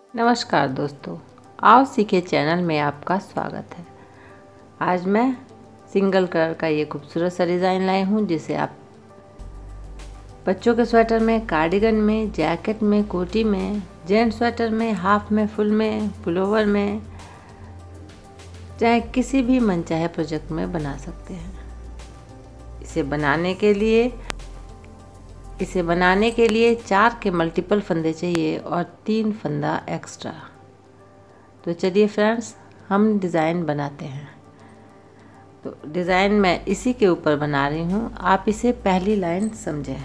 नमस्कार दोस्तों, आओ सीखे चैनल में आपका स्वागत है। आज मैं सिंगल कलर का ये खूबसूरत सा डिज़ाइन लाई हूँ, जिसे आप बच्चों के स्वेटर में, कार्डिगन में, जैकेट में, कोटी में, जेंट्स स्वेटर में, हाफ में, फुल में, पुलोवर में, चाहे किसी भी मनचाहे प्रोजेक्ट में बना सकते हैं। इसे बनाने के लिए 4 के मल्टीपल फंदे चाहिए और 3 फंदा एक्स्ट्रा। तो चलिए फ्रेंड्स, हम डिज़ाइन बनाते हैं। तो डिज़ाइन मैं इसी के ऊपर बना रही हूँ, आप इसे पहली लाइन समझें।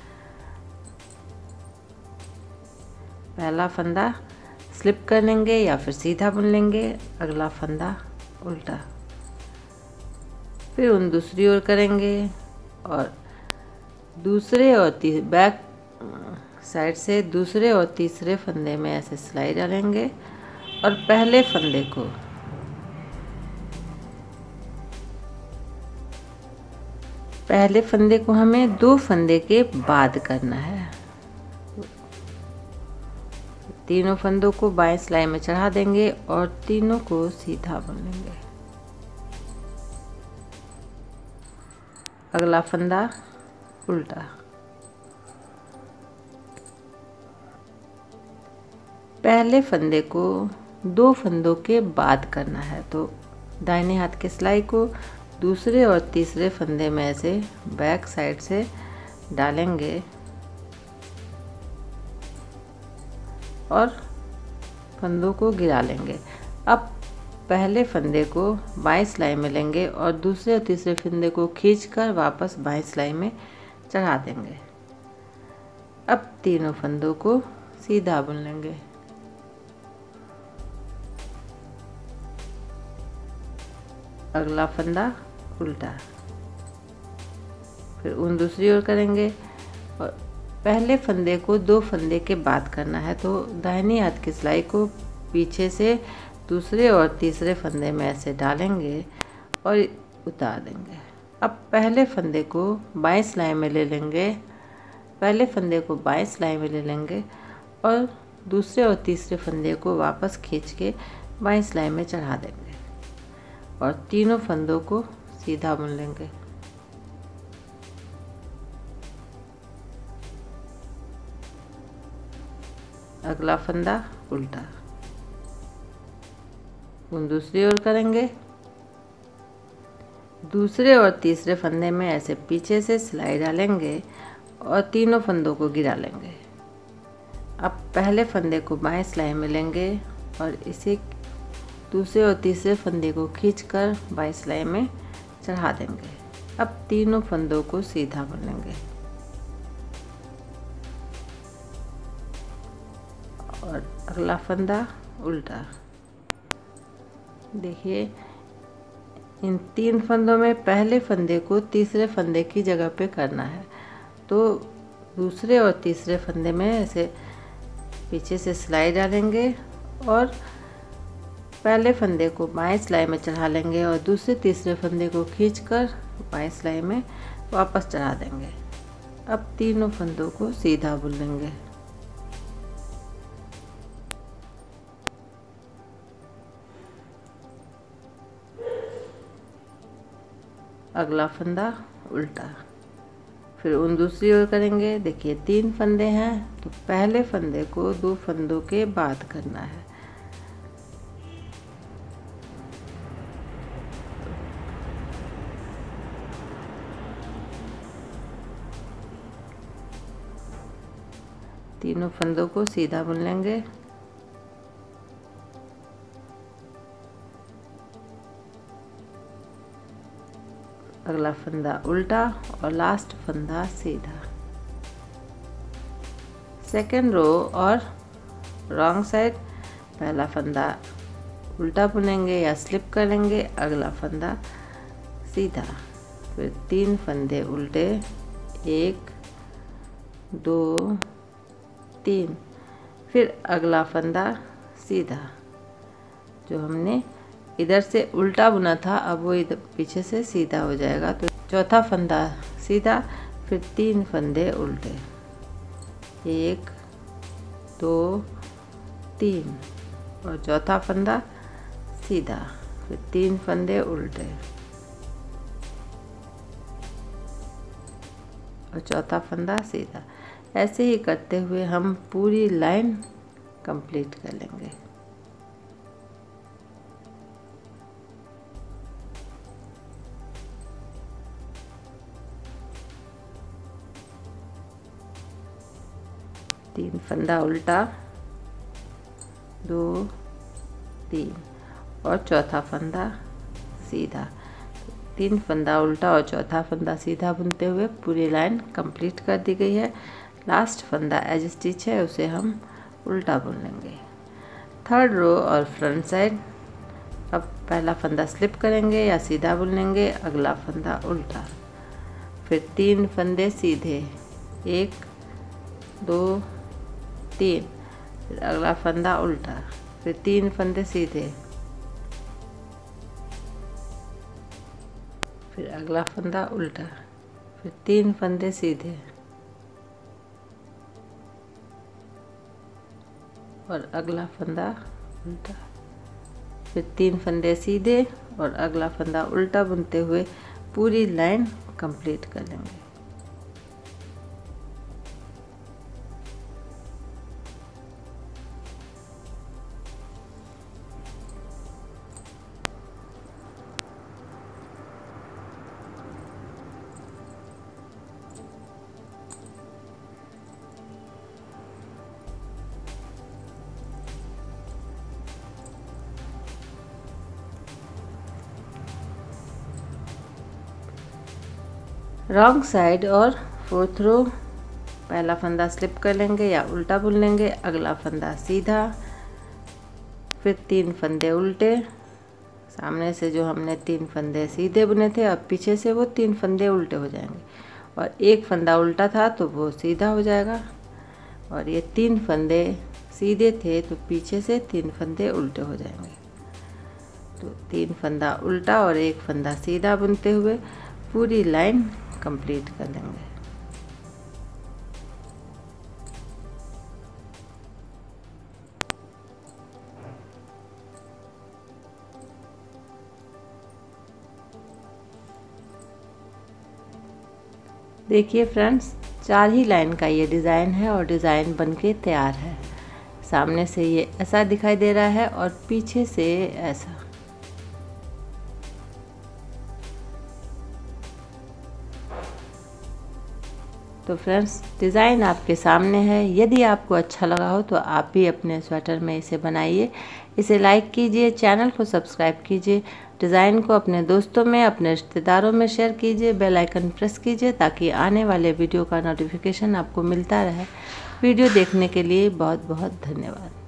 पहला फंदा स्लिप कर लेंगे या फिर सीधा बुन लेंगे, अगला फंदा उल्टा, फिर उन दूसरी ओर करेंगे और दूसरे और बैक साइड से दूसरे और तीसरे फंदे में ऐसे सिलाई डालेंगे और पहले फंदे को हमें 2 फंदे के बाद करना है। तीनों फंदों को बाएं सिलाई में चढ़ा देंगे और तीनों को सीधा बुन लेंगे। अगला फंदा उल्टा, पहले फंदे को 2 फंदों के बाद करना है। तो दाहिने हाथ के सिलाई को दूसरे और तीसरे फंदे में ऐसे बैक साइड से डालेंगे और फंदों को गिरा लेंगे। अब पहले फंदे को बाएं सिलाई में लेंगे और दूसरे और तीसरे फंदे को खींचकर वापस बाएं सिलाई में चढ़ा देंगे। अब तीनों फंदों को सीधा बुन लेंगे। अगला फंदा उल्टा, फिर उन दूसरी ओर करेंगे और पहले फंदे को 2 फंदे के बाद करना है। तो दाहिनी हाथ की सिलाई को पीछे से दूसरे और तीसरे फंदे में ऐसे डालेंगे और उतार देंगे। अब पहले फंदे को बाएं सिलाई में ले लेंगे, और दूसरे और तीसरे फंदे को वापस खींच के बाएं सिलाई में चढ़ा देंगे और तीनों फंदों को सीधा बुन लेंगे। अगला फंदा उल्टा, उन दूसरी ओर करेंगे। दूसरे और तीसरे फंदे में ऐसे पीछे से सिलाई डालेंगे और तीनों फंदों को गिरा लेंगे। अब पहले फंदे को बाएं सिलाई में लेंगे और इसे दूसरे और तीसरे फंदे को खींचकर बाएं सिलाई में चढ़ा देंगे। अब तीनों फंदों को सीधा बुन लेंगे और अगला फंदा उल्टा। देखिए, इन 3 फंदों में पहले फंदे को तीसरे फंदे की जगह पे करना है। तो दूसरे और तीसरे फंदे में ऐसे पीछे से सिलाई डालेंगे और पहले फंदे को बाएं सिलाई में चढ़ा लेंगे और दूसरे तीसरे फंदे को खींचकर बाएं सिलाई में वापस चढ़ा देंगे। अब तीनों फंदों को सीधा बुन लेंगे। अगला फंदा उल्टा, फिर उन दूसरी ओर करेंगे। देखिए, 3 फंदे हैं तो पहले फंदे को 2 फंदों के बाद करना है। तीनों फंदों को सीधा बुन लेंगे। अगला फंदा उल्टा और लास्ट फंदा सीधा। सेकेंड रो और रॉन्ग साइड पहला फंदा उल्टा बुनेंगे या स्लिप कर लेंगे, अगला फंदा सीधा, फिर 3 फंदे उल्टे, 1 2 3, फिर अगला फंदा सीधा। जो हमने इधर से उल्टा बुना था, अब वो इधर पीछे से सीधा हो जाएगा। तो चौथा फंदा सीधा, फिर 3 फंदे उल्टे, 1 2 3 और चौथा फंदा सीधा, फिर 3 फंदे उल्टे और चौथा फंदा सीधा। ऐसे ही करते हुए हम पूरी लाइन कंप्लीट कर लेंगे। तीन फंदा उल्टा, 2 3 और चौथा फंदा सीधा। 3 फंदा उल्टा और चौथा फंदा सीधा बुनते हुए पूरी लाइन कंप्लीट कर दी गई है। लास्ट फंदा एज स्टिच है, उसे हम उल्टा बुन लेंगे। थर्ड रो और फ्रंट साइड। अब पहला फंदा स्लिप करेंगे या सीधा बुन लेंगे, अगला फंदा उल्टा, फिर 3 फंदे सीधे, 1 2 3, फिर अगला फंदा उल्टा, फिर 3 फंदे सीधे, फिर अगला फंदा उल्टा, फिर 3 फंदे सीधे और अगला फंदा उल्टा, फिर 3 फंदे सीधे और अगला फंदा उल्टा बुनते हुए पूरी लाइन कंप्लीट कर लेंगे। रॉन्ग साइड और फोर्थ रो। पहला फंदा स्लिप कर लेंगे या उल्टा बुन लेंगे, अगला फंदा सीधा, फिर 3 फंदे उल्टे। सामने से जो हमने 3 फंदे सीधे बुने थे, अब पीछे से वो 3 फंदे उल्टे हो जाएंगे और एक फंदा उल्टा था तो वो सीधा हो जाएगा। और ये 3 फंदे सीधे थे तो पीछे से 3 फंदे उल्टे हो जाएंगे। तो 3 फंदा उल्टा और एक फंदा सीधा बुनते हुए पूरी लाइन कंप्लीट कर लेंगे। देखिए फ्रेंड्स, 4 ही लाइन का ये डिज़ाइन है और डिज़ाइन बनके तैयार है। सामने से ये ऐसा दिखाई दे रहा है और पीछे से ऐसा। तो फ्रेंड्स, डिज़ाइन आपके सामने है। यदि आपको अच्छा लगा हो तो आप भी अपने स्वेटर में इसे बनाइए। इसे लाइक कीजिए, चैनल को सब्सक्राइब कीजिए, डिज़ाइन को अपने दोस्तों में, अपने रिश्तेदारों में शेयर कीजिए, बेल आइकन प्रेस कीजिए ताकि आने वाले वीडियो का नोटिफिकेशन आपको मिलता रहे। वीडियो देखने के लिए बहुत बहुत धन्यवाद।